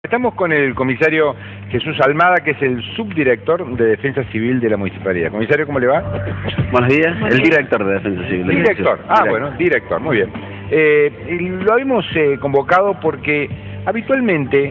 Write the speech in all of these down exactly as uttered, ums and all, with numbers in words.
Estamos con el comisario Jesús Almada, que es el subdirector de Defensa Civil de la Municipalidad. Comisario, ¿cómo le va? Buenos días, el director de Defensa Civil. Director, ah, director. Bueno, director, muy bien. Eh, lo habíamos eh, convocado porque habitualmente,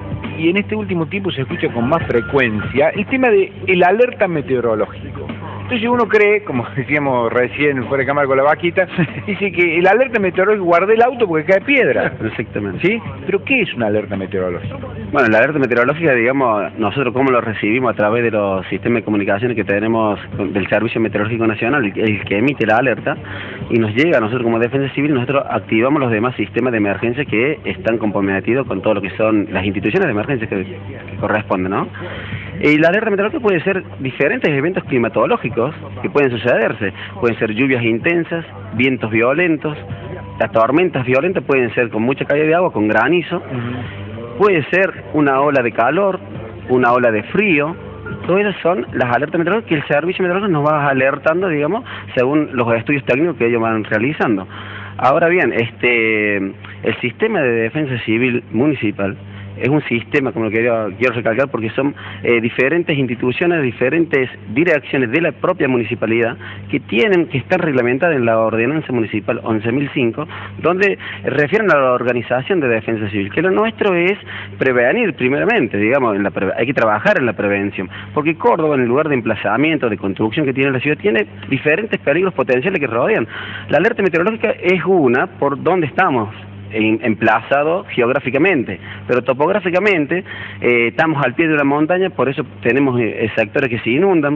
y en este último tiempo se escucha con más frecuencia, el tema de el alerta meteorológico. Entonces uno cree, como decíamos recién fuera de cámara con la vaquita, dice que el alerta meteorológico, guardé el auto porque cae piedra. Exactamente. ¿Sí? ¿Pero qué es una alerta meteorológica? Bueno, la alerta meteorológica, digamos, nosotros cómo lo recibimos a través de los sistemas de comunicaciones que tenemos del Servicio Meteorológico Nacional, el, el que emite la alerta, y nos llega a nosotros como Defensa Civil, nosotros activamos los demás sistemas de emergencia que están comprometidos con todo lo que son las instituciones de emergencia que, que corresponden, ¿no? Y la alerta meteorológica puede ser diferentes eventos climatológicos que pueden sucederse. Pueden ser lluvias intensas, vientos violentos, las tormentas violentas pueden ser con mucha caída de agua, con granizo. Uh-huh. Puede ser una ola de calor, una ola de frío. Todas esas son las alertas meteorológicas que el Servicio Meteorológico nos va alertando, digamos, según los estudios técnicos que ellos van realizando. Ahora bien, este, el sistema de defensa civil municipal es un sistema, como lo quiero, quiero recalcar, porque son eh, diferentes instituciones, diferentes direcciones de la propia municipalidad que tienen que estar reglamentadas en la ordenanza municipal once mil cinco, donde refieren a la organización de defensa civil, que lo nuestro es prevenir primeramente, digamos, en la pre hay que trabajar en la prevención, porque Córdoba, en el lugar de emplazamiento, de construcción que tiene la ciudad, tiene diferentes peligros potenciales que rodean. La alerta meteorológica es una por donde estamos emplazado geográficamente, pero topográficamente eh, estamos al pie de una montaña, por eso tenemos eh, sectores que se inundan,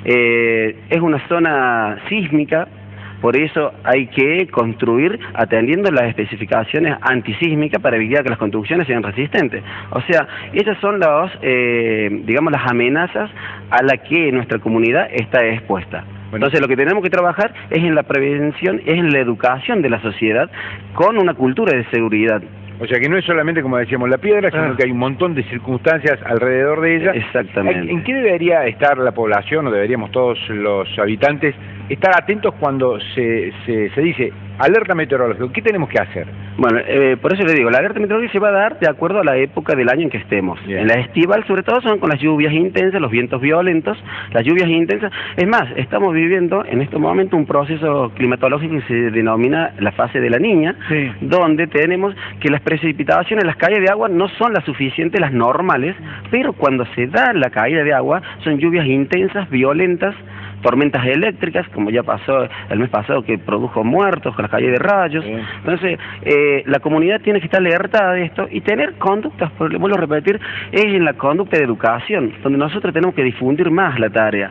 eh, es una zona sísmica, por eso hay que construir atendiendo las especificaciones antisísmicas para evitar que las construcciones sean resistentes. O sea, esas son las, eh, digamos, las amenazas a las que nuestra comunidad está expuesta. Entonces lo que tenemos que trabajar es en la prevención, es en la educación de la sociedad con una cultura de seguridad. O sea que no es solamente, como decíamos, la piedra, sino ah. que hay un montón de circunstancias alrededor de ella. Exactamente. ¿En qué debería estar la población, o deberíamos todos los habitantes estar atentos cuando se, se, se dice alerta meteorológica? ¿Qué tenemos que hacer? Bueno, eh, por eso le digo, la alerta meteorológica se va a dar de acuerdo a la época del año en que estemos. Bien. En la estival, sobre todo, son con las lluvias intensas, los vientos violentos, las lluvias intensas. Es más, estamos viviendo en este momento un proceso climatológico que se denomina la fase de la Niña, sí, donde tenemos que las precipitaciones, las caídas de agua no son las suficientes, las normales, pero cuando se da la caída de agua son lluvias intensas, violentas, tormentas eléctricas, como ya pasó el mes pasado, que produjo muertos con las caídas de rayos. Sí. Entonces, eh, la comunidad tiene que estar alertada de esto y tener conductas, porque vuelvo a repetir, es en la conducta de educación, donde nosotros tenemos que difundir más la tarea,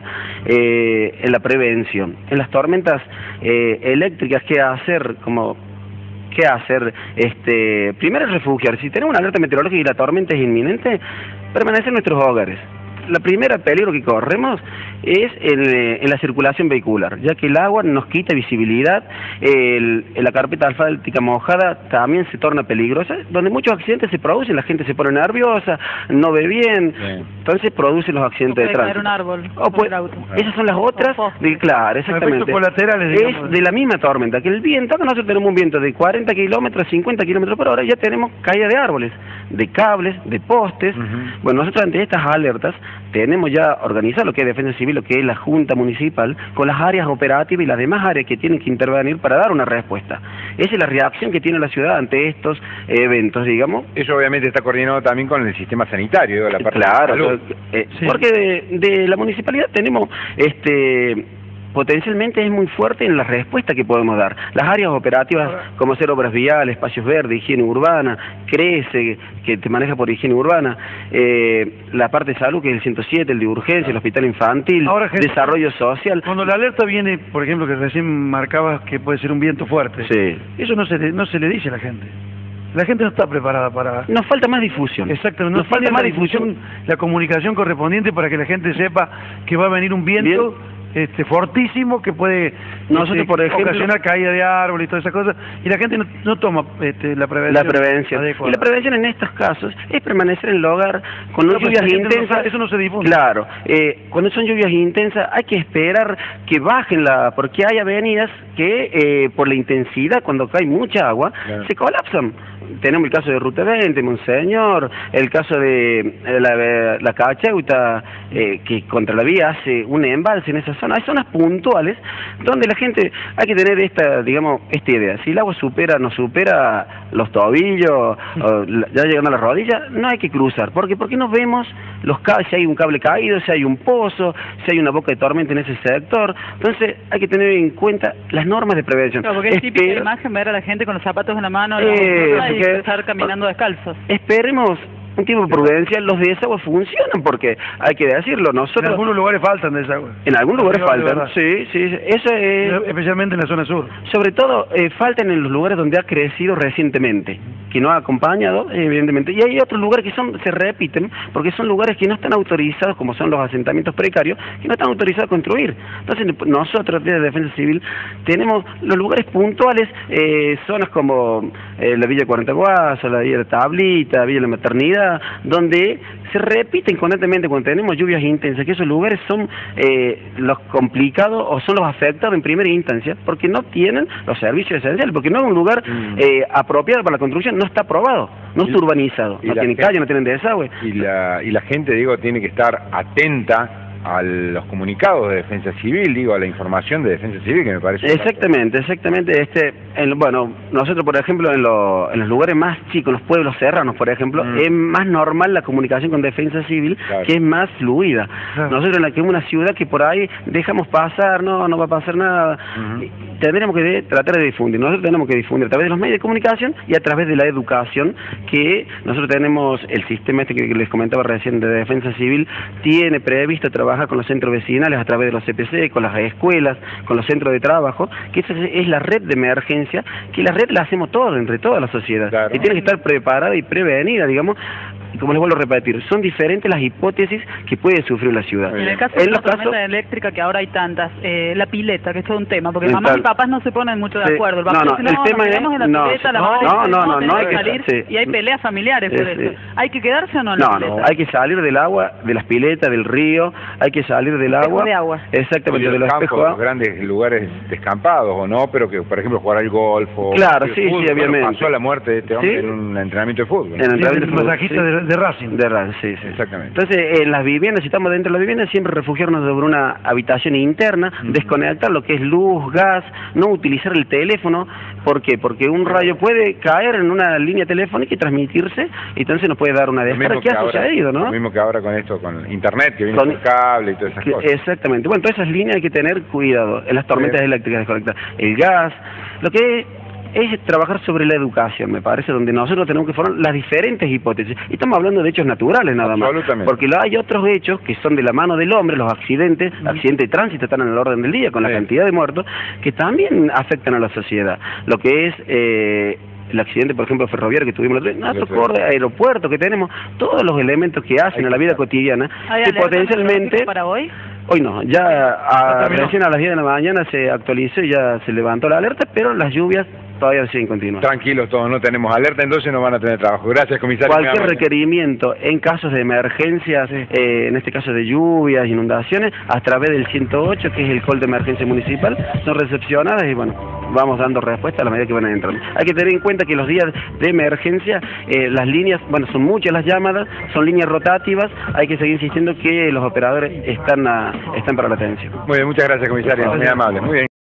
eh, en la prevención. En las tormentas eh, eléctricas, ¿qué hacer? Como ¿Qué hacer? Este, primero refugiar. Si tenemos una alerta meteorológica y la tormenta es inminente, permanecer en nuestros hogares. La primera peligro que corremos es en, en la circulación vehicular, ya que el agua nos quita visibilidad, el, la carpeta asfáltica mojada también se torna peligrosa, donde muchos accidentes se producen, la gente se pone nerviosa, no ve bien, sí, entonces producen los accidentes de tránsito. Un árbol, o puede, auto. Esas son las otras, de, claro, exactamente. Colaterales, es de la misma tormenta, que el viento, acá nosotros tenemos un viento de cuarenta kilómetros, cincuenta kilómetros por hora, ya tenemos caída de árboles, de cables, de postes. Uh-huh. Bueno, nosotros ante estas alertas tenemos ya organizado lo que es Defensa Civil, lo que es la Junta Municipal, con las áreas operativas y las demás áreas que tienen que intervenir para dar una respuesta. Esa es la reacción que tiene la ciudad ante estos eventos, digamos. Eso obviamente está coordinado también con el sistema sanitario, digo, la parte claro, de salud. Eh, sí. Porque de, de la municipalidad tenemos este potencialmente es muy fuerte en la respuesta que podemos dar. Las áreas operativas, como hacer obras viales, espacios verdes, higiene urbana, crece, que te maneja por higiene urbana, eh, la parte de salud, que es el ciento siete, el de urgencia, el hospital infantil, ahora, gente, desarrollo social. Cuando la alerta viene, por ejemplo, que recién marcabas que puede ser un viento fuerte, sí, eso no se, no se le dice a la gente. La gente no está preparada para... Nos falta más difusión. Exactamente, nos, nos falta más difusión, difusión, la comunicación correspondiente para que la gente sepa que va a venir un viento... Bien. Este, fortísimo que puede nosotros este, por ejemplo ocasionar caída de árboles y todas esas cosas, y la gente no, no toma este, la prevención la prevención adecuada. Y la prevención en estos casos es permanecer en el hogar con no, lluvias intensas. No, eso no se difunde. Claro, eh, cuando son lluvias intensas hay que esperar que bajen la, porque hay avenidas que eh, por la intensidad, cuando cae mucha agua, claro, se colapsan. tenemos el caso de Ruta veinte, Monseñor, el caso de eh, la, la Cacheuta, eh, que contra la vía hace un embalse en esa zona. Hay zonas puntuales donde la gente, hay que tener esta, digamos, esta idea. Si el agua supera, no supera los tobillos, o la, ya llegando a la rodilla, no hay que cruzar. ¿Por qué? Porque no vemos los cables, si hay un cable caído, si hay un pozo, si hay una boca de tormenta en ese sector. Entonces hay que tener en cuenta las normas de prevención. Claro, porque es típica la imagen ver a la gente con los zapatos en la mano eh, y estar caminando descalzos. Esperemos un tiempo de prudencia. Los desagües funcionan, porque hay que decirlo, nosotros... En algunos lugares faltan desagües. En algunos lugares faltan, sí, sí, eso es... Especialmente en la zona sur. Sobre todo, eh, faltan en los lugares donde ha crecido recientemente, que no ha acompañado, evidentemente. Y hay otros lugares que son se repiten, porque son lugares que no están autorizados, como son los asentamientos precarios, que no están autorizados a construir. Entonces, nosotros, desde Defensa Civil, tenemos los lugares puntuales, eh, zonas como eh, la Villa cuarenta Guaso, la Villa de Tablita, Villa de la Maternidad, donde se repiten constantemente cuando tenemos lluvias intensas, que esos lugares son eh, los complicados o son los afectados en primera instancia, porque no tienen los servicios esenciales, porque no es un lugar mm. eh, apropiado para la construcción, no está aprobado, no está urbanizado, no tienen calle, no tienen desagüe. Y la, y la gente, digo, tiene que estar atenta a los comunicados de Defensa Civil, digo, a la información de Defensa Civil, que me parece... Exactamente, exactamente. Este, en, bueno, nosotros, por ejemplo, en, lo, en los lugares más chicos, los pueblos serranos, por ejemplo, mm. es más normal la comunicación con Defensa Civil, claro, que es más fluida. Claro. Nosotros en la que es una ciudad que por ahí dejamos pasar, no, no va a pasar nada, uh-huh. tendremos que de, tratar de difundir. Nosotros tenemos que difundir a través de los medios de comunicación y a través de la educación, que nosotros tenemos el sistema este que les comentaba recién de Defensa Civil, tiene previsto trabajar con los centros vecinales a través de los C P C, con las escuelas, con los centros de trabajo, que esa es la red de emergencia, que la red la hacemos todos, entre toda la sociedad, claro, y tiene que estar preparada y prevenida, digamos. Y como les vuelvo a repetir, son diferentes las hipótesis que puede sufrir la ciudad. En el caso de la tormenta eléctrica, que ahora hay tantas, eh, la pileta, que es todo un tema, porque mamás tal, y papás no se ponen mucho de acuerdo. El papá no, no, dice, no, el tema es, en la no, pileta, la no, no, no, no, no hay que salir, sí. y hay peleas familiares por sí, eso. Sí. ¿Hay que quedarse o no en la no, pileta? No, hay que salir del agua, de las piletas, del río, hay que salir del agua. de agua. Exactamente, de los campos, los grandes lugares descampados, o no, pero que, por ejemplo, jugar al golf o... Claro, sí, fútbol, sí, obviamente. Bueno, pasó la muerte de este hombre ¿Sí? en un entrenamiento de fútbol. En el entrenamiento de masajista de, de Racing. De Racing, sí, sí. Exactamente. Entonces, en las viviendas, si estamos dentro de las viviendas, siempre refugiarnos sobre una habitación interna, uh-huh. desconectar lo que es luz, gas, no utilizar el teléfono. ¿Por qué? Porque un rayo puede caer en una línea telefónica y transmitirse, y entonces nos puede dar una descarga. ¿Qué ha sucedido, no? Lo mismo que ahora con esto, con internet, que viene con, con cable y todas esas que, cosas. Exactamente. Bueno, todas esas líneas hay que tener cuidado. En las tormentas sí. eléctricas desconectadas. El gas, lo que es... es trabajar sobre la educación, me parece, donde nosotros tenemos que formar las diferentes hipótesis. Y estamos hablando de hechos naturales nada más. Porque hay otros hechos que son de la mano del hombre, los accidentes, uh-huh. accidentes de tránsito están en el orden del día, con la sí. cantidad de muertos, que también afectan a la sociedad. Lo que es... Eh, el accidente, por ejemplo, ferroviario que tuvimos el otro corte, aeropuerto que tenemos, todos los elementos que hacen a la vida cotidiana, que potencialmente... para hoy? Hoy no, ya a, recién a las diez de la mañana se actualizó y ya se levantó la alerta, pero las lluvias todavía siguen continuando. Tranquilos todos, no tenemos alerta, entonces no van a tener trabajo. Gracias, comisario. Cualquier requerimiento en casos de emergencias, sí. eh, en este caso de lluvias, inundaciones, a través del ciento ocho, que es el call de emergencia municipal, son recepcionadas y bueno, vamos dando respuesta a la medida que van entrando. Hay que tener en cuenta que los días de emergencia, eh, las líneas, bueno, son muchas las llamadas, son líneas rotativas, hay que seguir insistiendo que los operadores están, a, están para la atención. Muy bien, muchas gracias, comisario, muy amable. Muy bien.